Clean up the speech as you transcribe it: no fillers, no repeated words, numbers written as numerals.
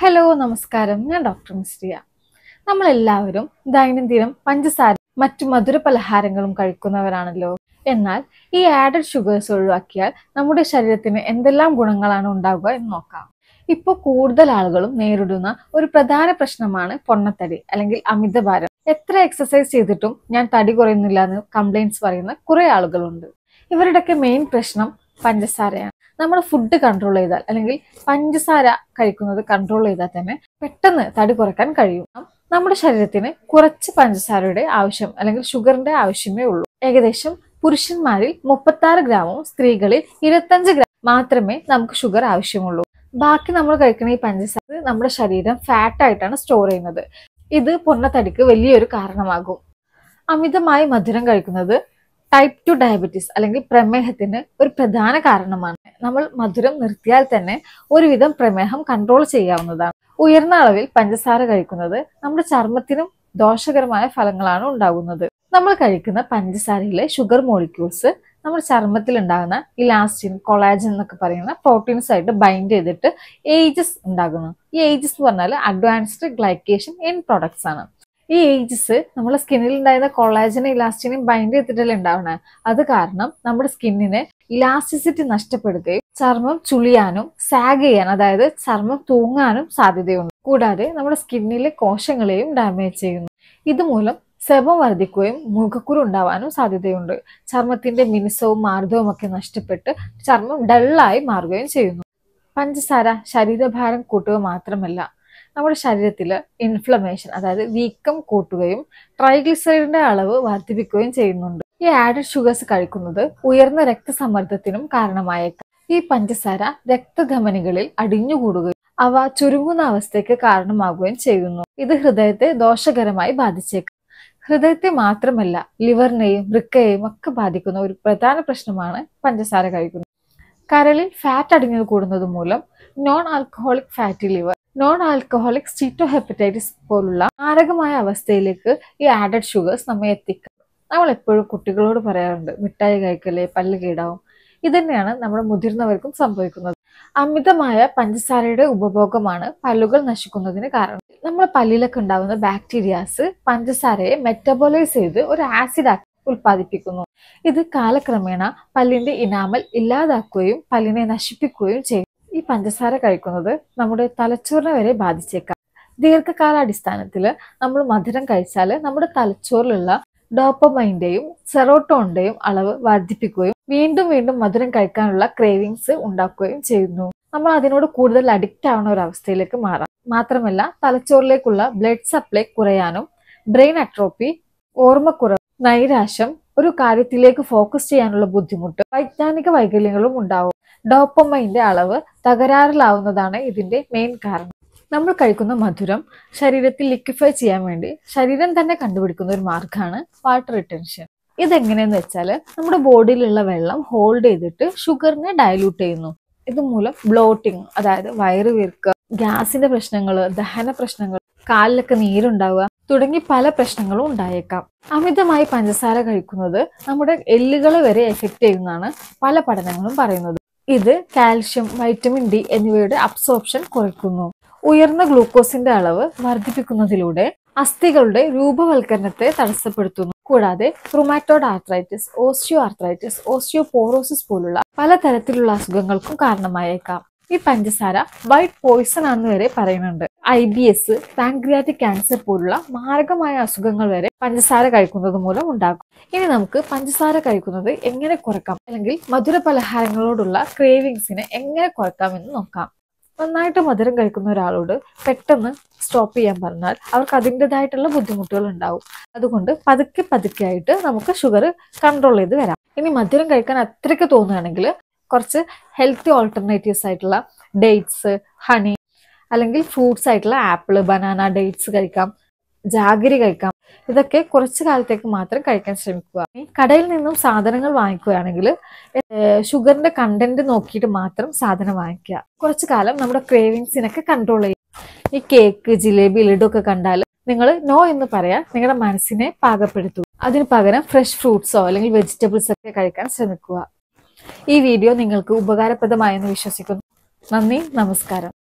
Hello നമസ്കാരം, ഞാൻ doctor Misriya. നമ്മളെല്ലാവരും ദൈനംദിനം പഞ്ചസാര മറ്റു മധുര പലഹാരങ്ങളും കഴിക്കുന്നവരാണല്ലോ. എന്നാൽ ഈ ആഡഡ് ഷുഗേഴ്സ് ഒഴിവാക്കിയാൽ നമ്മുടെ ശരീരത്തിന് എന്തെല്ലാം ഗുണങ്ങളാണ് ഉണ്ടാവുക എന്ന് നോക്കാം. ഇപ്പോൾ കൂടുതൽ ആളുകളും നേരിടുന്ന ഒരു പ്രധാന പ്രശ്നമാണ് പൊണ്ണത്തടി അല്ലെങ്കിൽ അമിതഭാരം. എത്ര എക്സസൈസ് ചെയ്തിട്ടും ഞാൻ തടി കുറയുന്നില്ല എന്ന് കംപ്ലൈന്റ്സ് പറയുന്ന കുറെ ആളുകളുണ്ട്. ഇവരുടെയൊക്കെ മെയിൻ പ്രശ്നം പഞ്ചസാരയാണ്. നമ്മൾ ഫുഡ് കൺട്രോൾ ചെയ്താൽ അല്ലെങ്കിൽ പഞ്ചസാര കഴിക്കുന്നത് കൺട്രോൾ ചെയ്താൽ തന്നെ പെട്ടെന്ന് തടി കുറയ്ക്കാൻ കഴിയും. നമ്മുടെ ശരീരത്തിന് കുറച്ച് പഞ്ചസാരയുടെ ആവശ്യം അല്ലെങ്കിൽ ഷുഗറിന്റെ ആവശ്യമേ ഉള്ളൂ. ഏകദേശം പുരുഷന്മാരിൽ 36 ഗ്രാമും സ്ത്രീകളിൽ 25 ഗ്രാം മാത്രമേ നമുക്ക് ഷുഗർ ആവശ്യമുള്ളൂ. ബാക്കി നമ്മൾ കഴിക്കുന്ന ഈ പഞ്ചസാര നമ്മുടെ ശരീരം ഫാറ്റ് ആയിട്ടാണ് സ്റ്റോർ ചെയ്യുന്നത്. ഇത് പൊണ്ണത്തടിക്ക് വലിയൊരു കാരണമാകും. അമിതമായി മധുരം കഴിക്കുന്നത് ടൈപ്പ് 2 ഡയബറ്റീസ് അല്ലെങ്കിൽ പ്രമേഹത്തിന് ഒരു പ്രധാന കാരണമാണ്. നമ്മൾ മധുരം നിർത്തിയാൽ തന്നെ ഒരുവിധം പ്രമേഹം കൺട്രോൾ ചെയ്യാവുന്നതാണ്. ഉയർന്ന അളവിൽ പഞ്ചസാര കഴിക്കുന്നത് നമ്മുടെ ചർമ്മത്തിനും ദോഷകരമായ ഫലങ്ങളാണ് ഉണ്ടാകുന്നത്. നമ്മൾ കഴിക്കുന്ന പഞ്ചസാരയിലെ ഷുഗർ മോളിക്യൂൾസ് നമ്മുടെ ചർമ്മത്തിൽ ഉണ്ടാകുന്ന ഇലാസ്റ്റിൻ, കൊളാജൻ എന്നൊക്കെ പറയുന്ന പ്രോട്ടീൻസ് ആയിട്ട് ബൈൻഡ് ചെയ്തിട്ട് ഏജസ് ഉണ്ടാകുന്നു. ഈ ഏജസ് എന്ന് പറഞ്ഞാൽ അഡ്വാൻസ്ഡ് ഗ്ലൈക്കേഷൻ എൻഡ് പ്രോഡക്ട്സ് ആണ്. ഈ ഏജസ് നമ്മുടെ സ്കിന്നിൽ ഉണ്ടായിരുന്ന കൊളാജനും ഇലാസ്റ്റിനും ബൈൻഡ് ചെയ്തിട്ടല്ലേ ഉണ്ടാവണേ. അത് കാരണം നമ്മുടെ സ്കിന്നിന് ഇലാസ്റ്റിസിറ്റി നഷ്ടപ്പെടുകയും ചർമ്മം ചുളിയാനും സാഗ് ചെയ്യാൻ, അതായത് ചർമ്മം തൂങ്ങാനും സാധ്യതയുണ്ട്. കൂടാതെ നമ്മുടെ സ്കിന്നിലെ കോശങ്ങളെയും ഡാമേജ് ചെയ്യുന്നു. ഇതുമൂലം സെബം വർദ്ധിക്കുകയും മുഖക്കുരു ഉണ്ടാവാനും സാധ്യതയുണ്ട്. ചർമ്മത്തിന്റെ മിനുസവും മാർദ്ദവും ഒക്കെ നഷ്ടപ്പെട്ട് ചർമ്മം ഡള്ളായി മാറുകയും ചെയ്യുന്നു. പഞ്ചസാര ശരീരഭാരം കൂട്ടുക മാത്രമല്ല, നമ്മുടെ ശരീരത്തില് ഇൻഫ്ലമേഷൻ, അതായത് വീക്കം കൂട്ടുകയും ട്രൈഗ്ലിസറൈഡിന്റെ അളവ് വർദ്ധിപ്പിക്കുകയും ചെയ്യുന്നുണ്ട്. ഈ ആഡഡ് ഷുഗേഴ്സ് കഴിക്കുന്നത് ഉയർന്ന രക്തസമ്മർദ്ദത്തിനും കാരണമായേക്കാം. ഈ പഞ്ചസാര രക്തധമനികളിൽ അടിഞ്ഞുകൂടുകയും അവ ചുരുങ്ങുന്ന അവസ്ഥയ്ക്ക് കാരണമാകുകയും ചെയ്യുന്നു. ഇത് ഹൃദയത്തെ ദോഷകരമായി ബാധിച്ചേക്കാം. ഹൃദയത്തെ മാത്രമല്ല, ലിവറിനെയും വൃക്കയെയും ഒക്കെ ബാധിക്കുന്ന ഒരു പ്രധാന പ്രശ്നമാണ് പഞ്ചസാര കഴിക്കുന്നത്. കരളിൽ ഫാറ്റ് അടിഞ്ഞു കൂടുന്നത് മൂലം non alcoholic fatty liver, non alcoholic steatohepatitis പോലുള്ള മാരകമായ അവസ്ഥയിലേക്ക് ഈ ആഡഡ് ഷുഗേഴ്സ് നമ്മെ എത്തിക്കും. നമ്മൾ എപ്പോഴും കുട്ടികളോട് പറയാറുണ്ട്, മിഠായി കഴിക്കലേ പല്ല് കേടാവും. ഇതന്നെയാണ് നമ്മുടെ മുതിർന്നവർക്കും സംഭവിക്കുന്നത്. അമിതമായ പഞ്ചസാരയുടെ ഉപഭോഗമാണ് പല്ലുകൾ നശിക്കുന്നതിന് കാരണം. നമ്മുടെ പല്ലിലൊക്കെ ഉണ്ടാകുന്ന ബാക്ടീരിയാസ് പഞ്ചസാരയെ മെറ്റബോളൈസ് ചെയ്ത് ഒരു ആസിഡ് ആക്കി ഉൽപ്പാദിപ്പിക്കുന്നു. ഇത് കാലക്രമേണ പല്ലിന്റെ ഇനാമൽ ഇല്ലാതാക്കുകയും പല്ലിനെ നശിപ്പിക്കുകയും ചെയ്യും. ഈ പഞ്ചസാര കഴിക്കുന്നത് നമ്മുടെ തലച്ചോറിനെ വരെ ബാധിച്ചേക്കാം. ദീർഘകാലാടിസ്ഥാനത്തിൽ നമ്മൾ മധുരം കഴിച്ചാൽ നമ്മുടെ തലച്ചോറിലുള്ള ഡോപ്പമൈന്റെയും സെറോട്ടോണിന്റെയും അളവ് വർദ്ധിപ്പിക്കുകയും വീണ്ടും വീണ്ടും മധുരം കഴിക്കാനുള്ള ക്രേവിങ്സ് ഉണ്ടാക്കുകയും ചെയ്യുന്നു. നമ്മൾ അതിനോട് കൂടുതൽ അഡിക്റ്റ് ആവുന്ന ഒരു അവസ്ഥയിലേക്ക് മാറാം. മാത്രമല്ല, തലച്ചോറിലേക്കുള്ള ബ്ലഡ് സപ്ലൈ കുറയാനും ബ്രെയിൻ അട്രോപ്പി, ഓർമ്മക്കുറവ്, നൈരാശ്യം, ഒരു കാര്യത്തിലേക്ക് ഫോക്കസ് ചെയ്യാനുള്ള ബുദ്ധിമുട്ട്, വൈജ്ഞാനിക വൈകല്യങ്ങളും ഉണ്ടാവും. ഡോപ്പമൈന്റെ അളവ് തകരാറിലാവുന്നതാണ് ഇതിന്റെ മെയിൻ കാരണം. നമ്മൾ കഴിക്കുന്ന മധുരം ശരീരത്തിൽ ലിക്വിഫൈ ചെയ്യാൻ വേണ്ടി ശരീരം തന്നെ കണ്ടുപിടിക്കുന്ന ഒരു മാർഗമാണ് വാട്ടർ റിട്ടൻഷൻ. ഇതെങ്ങനെയെന്ന് വെച്ചാൽ, നമ്മുടെ ബോഡിയിലുള്ള വെള്ളം ഹോൾഡ് ചെയ്തിട്ട് ഷുഗറിനെ ഡയലൂട്ട് ചെയ്യുന്നു. ഇതുമൂലം ബ്ലോട്ടിങ്, അതായത് വയറ് വീർക്കുക, ഗ്യാസിന്റെ പ്രശ്നങ്ങൾ, ദഹന പ്രശ്നങ്ങൾ, കാലിലൊക്കെ നീരുണ്ടാവുക തുടങ്ങി പല പ്രശ്നങ്ങളും ഉണ്ടായേക്കാം. അമിതമായി പഞ്ചസാര കഴിക്കുന്നത് നമ്മുടെ എല്ലുകളെ വരെ എഫക്ട് ചെയ്യുന്നതാണ് പല പഠനങ്ങളും പറയുന്നത്. ഇത് കാൽഷ്യം, വൈറ്റമിൻ ഡി എന്നിവയുടെ അബ്സോർപ്ഷൻ കുറയ്ക്കുന്നു. ഉയർന്ന ഗ്ലൂക്കോസിന്റെ അളവ് വർദ്ധിപ്പിക്കുന്നതിലൂടെ അസ്ഥികളുടെ രൂപവൽക്കരണത്തെ തടസ്സപ്പെടുത്തുന്നു. കൂടാതെ rheumatoid arthritis, osteo arthritis, osteoporosis പോലുള്ള പലതരത്തിലുള്ള അസുഖങ്ങൾക്കും കാരണമായേക്കാം. ഈ പഞ്ചസാര വൈറ്റ് പോയിസൺ ആണെന്ന് വരെ പറയുന്നുണ്ട്. IBS, പാൻക്രിയാറ്റിക് ക്യാൻസർ പോലുള്ള മാരകമായ അസുഖങ്ങൾ വരെ പഞ്ചസാര കഴിക്കുന്നത് മൂലം ഉണ്ടാകും. ഇനി നമുക്ക് പഞ്ചസാര കഴിക്കുന്നത് എങ്ങനെ കുറയ്ക്കാം, അല്ലെങ്കിൽ മധുര പലഹാരങ്ങളോടുള്ള ക്രേവിങ്സിനെ എങ്ങനെ കുറയ്ക്കാം എന്ന് നോക്കാം. നന്നായിട്ട് മധുരം കഴിക്കുന്ന ഒരാളോട് പെട്ടെന്ന് സ്റ്റോപ്പ് ചെയ്യാൻ പറഞ്ഞാൽ അവർക്ക് അതിൻ്റെതായിട്ടുള്ള ബുദ്ധിമുട്ടുകൾ ഉണ്ടാവും. അതുകൊണ്ട് പതുക്കെ പതുക്കെ ആയിട്ട് നമുക്ക് ഷുഗർ കൺട്രോൾ ചെയ്ത് വരാം. ഇനി മധുരം കഴിക്കാൻ അത്രയ്ക്ക് തോന്നുകയാണെങ്കിൽ കുറച്ച് ഹെൽത്തി ഓൾട്ടർനേറ്റീവ്സ് ആയിട്ടുള്ള ഡേറ്റ്സ്, ഹണി, അല്ലെങ്കിൽ ഫ്രൂട്ട്സ് ആയിട്ടുള്ള ആപ്പിൾ, ബനാന, ഡേറ്റ്സ് കഴിക്കാം, ജാഗരി കഴിക്കാം. ഇതൊക്കെ കുറച്ച് കാലത്തേക്ക് മാത്രം കഴിക്കാൻ ശ്രമിക്കുക. കടയിൽ നിന്നും സാധനങ്ങൾ വാങ്ങിക്കുകയാണെങ്കിൽ ഷുഗറിന്റെ കണ്ടന്റ് നോക്കിയിട്ട് മാത്രം സാധനം വാങ്ങിക്കുക. കുറച്ചു കാലം നമ്മുടെ ക്രേവിങ്സിനൊക്കെ കൺട്രോൾ ചെയ്യും. ഈ കേക്ക്, ജിലേബി, ലഡു ഒക്കെ കണ്ടാൽ നിങ്ങൾ നോ എന്ന് പറയാൻ നിങ്ങളുടെ മനസ്സിനെ പാകപ്പെടുത്തുക. അതിന് പകരം ഫ്രഷ് ഫ്രൂട്ട്സോ അല്ലെങ്കിൽ വെജിറ്റബിൾസ് ഒക്കെ കഴിക്കാൻ ശ്രമിക്കുക. ഈ വീഡിയോ നിങ്ങൾക്ക് ഉപകാരപ്രദമായെന്ന് വിശ്വസിക്കുന്നു. നന്ദി, നമസ്കാരം.